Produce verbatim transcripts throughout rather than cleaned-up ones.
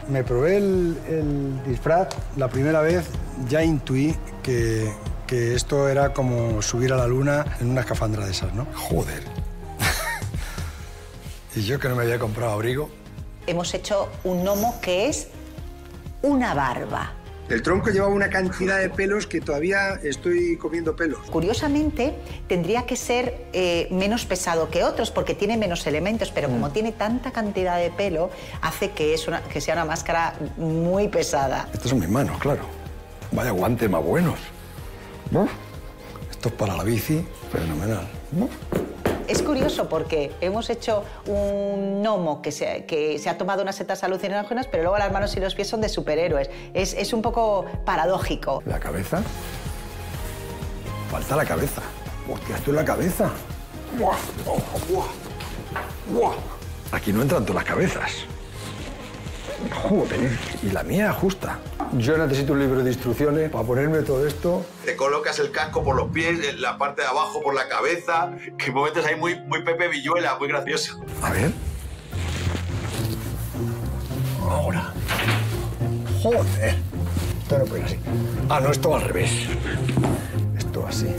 me probé el, el disfraz la primera vez, ya intuí que, que esto era como subir a la luna en una escafandra de esas, ¿no? Joder. Y yo que no me había comprado abrigo. Hemos hecho un gnomo que es una barba. El tronco llevaba una cantidad de pelos que todavía estoy comiendo pelos. Curiosamente, tendría que ser eh, menos pesado que otros porque tiene menos elementos, pero mm. como tiene tanta cantidad de pelo, hace que, es una, que sea una máscara muy pesada. Estas son mis manos, claro. Vaya guantes más buenos. ¿No? Esto es para la bici, fenomenal. ¿No? Es curioso porque hemos hecho un gnomo que se, que se ha tomado unas setas alucinógenas, pero luego las manos y los pies son de superhéroes. Es, es un poco paradójico. ¿La cabeza? Falta la cabeza. Hostia, esto es la cabeza. ¡Buah! ¡Buah! ¡Buah! Aquí no entran todas las cabezas. Joder, y la mía justa. Yo necesito un libro de instrucciones para ponerme todo esto. Te colocas el casco por los pies, la parte de abajo por la cabeza, que momentos ahí muy, muy Pepe Villuela, muy gracioso. A ver. Ahora. Joder. Esto no puede ir así. Ah, no, esto al revés. Esto así.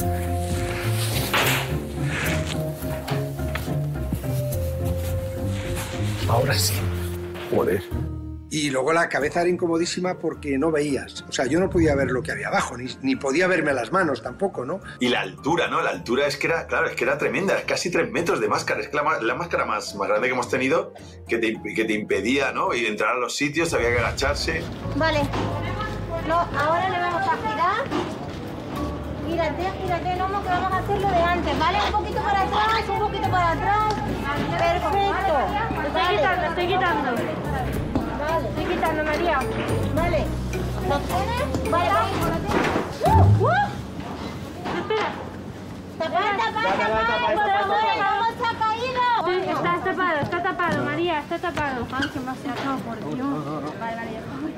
Ahora sí. Joder. Y luego la cabeza era incomodísima porque no veías. O sea, yo no podía ver lo que había abajo, ni, ni podía verme las manos tampoco, ¿no? Y la altura, ¿no? La altura es que era, claro, es que era tremenda, es casi tres metros de máscara. Es que la, la máscara más, más grande que hemos tenido que te, que te impedía, ¿no? Y entrar a los sitios, había que agacharse. Vale. No, ahora le vamos a girar. Gírate, gírate, Gnomo, que vamos a hacerlo de antes, ¿vale? Un poquito para atrás, un poquito para atrás. Perfecto. Estoy quitando, estoy quitando. Vale. Estoy quitando, María. Vale. ¿Lo tienes? Vale, vale. ¡Uh! ¡Uh! Espera. Tapa, tapa, tapa. ¡Vamos, se ha caído! Sí, está tapado, está tapado, María, está tapado. Ay, que me has echado, por Dios. Vale, vale,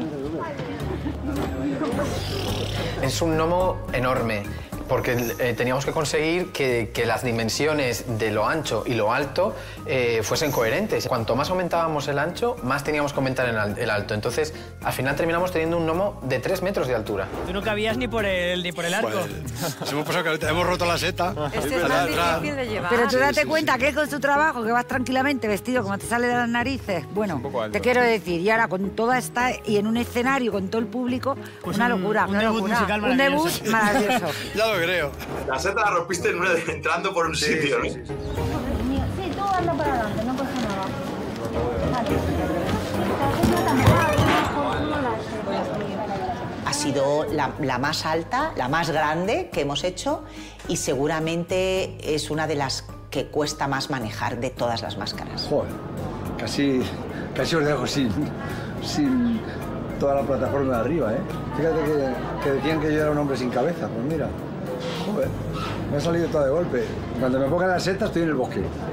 ya. Es un gnomo enorme, porque eh, teníamos que conseguir que, que las dimensiones de lo ancho y lo alto eh, fuesen coherentes. Cuanto más aumentábamos el ancho, más teníamos que aumentar el, el alto. Entonces, al final terminamos teniendo un gnomo de tres metros de altura. Tú no cabías ni por el, ni por el arco. Pues, hemos pasado que hemos roto la seta. Este es más difícil de llevar. Pero tú date sí, sí, cuenta sí. que con tu trabajo, que vas tranquilamente vestido como te sale de las narices. Bueno, te quiero decir, y ahora con toda esta y en un escenario con todo el público, pues una un, locura. Un una debut locura. musical Un debut maravilloso. Ya lo creo. La seta la rompiste en una de, entrando por un Sí, sitio, sí, ¿no? sí, sí. Sí, tú anda para adelante, no pasa nada. Ha sido la, la más alta, la más grande que hemos hecho y seguramente es una de las que cuesta más manejar de todas las máscaras. Joder, casi, casi os dejo sin, sin toda la plataforma de arriba, ¿eh? Fíjate que, que decían que yo era un hombre sin cabeza, pues mira, joder, me ha salido todo de golpe. Cuando me pongan la seta estoy en el bosque.